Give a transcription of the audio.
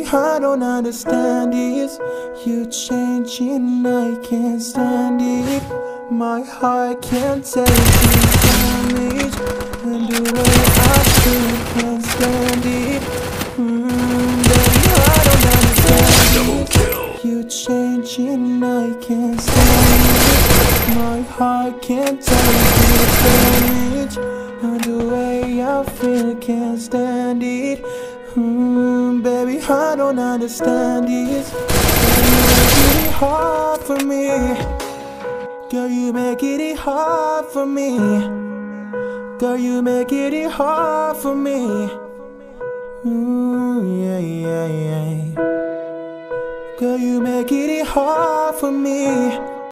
I don't understand this. You changing, I can't stand it. My heart can't take this damage, and the way I feel can't stand it. Baby, I don't understand this. You changing, I can't stand it. My heart can't take this damage, and the way I feel can't stand it. Baby, I don't understand this. You make it hard for me. Girl, you make it hard for me. Girl, you make it hard for me. Yeah, yeah, yeah. Girl, you make it hard for me.